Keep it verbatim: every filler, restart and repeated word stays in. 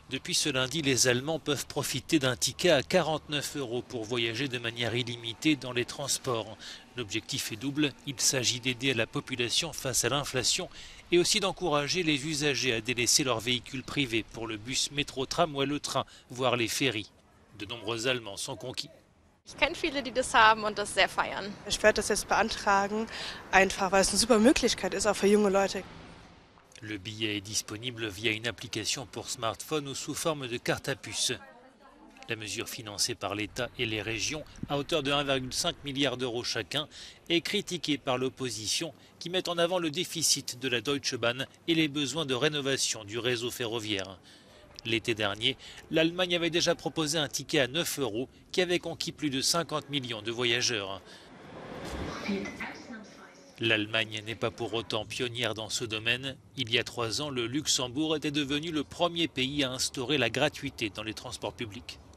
Depuis ce lundi, les Allemands peuvent profiter d'un ticket à quarante-neuf euros pour voyager de manière illimitée dans les transports. L'objectif est double, il s'agit d'aider la population face à l'inflation et aussi d'encourager les usagers à délaisser leurs véhicules privés pour le bus, métro, tramway, le train, voire les ferries. De nombreux Allemands sont conquis. Ich kenne viele, die das haben und das sehr feiern. Ich werde das jetzt beantragen, einfach weil es eine super Möglichkeit ist, auch für junge Leute. Le billet est disponible via une application pour smartphone ou sous forme de carte à puce. La mesure financée par l'État et les régions à hauteur de un virgule cinq milliard d'euros chacun est critiquée par l'opposition qui met en avant le déficit de la Deutsche Bahn et les besoins de rénovation du réseau ferroviaire. L'été dernier, l'Allemagne avait déjà proposé un ticket à neuf euros qui avait conquis plus de cinquante millions de voyageurs. L'Allemagne n'est pas pour autant pionnière dans ce domaine. Il y a trois ans, le Luxembourg était devenu le premier pays à instaurer la gratuité dans les transports publics.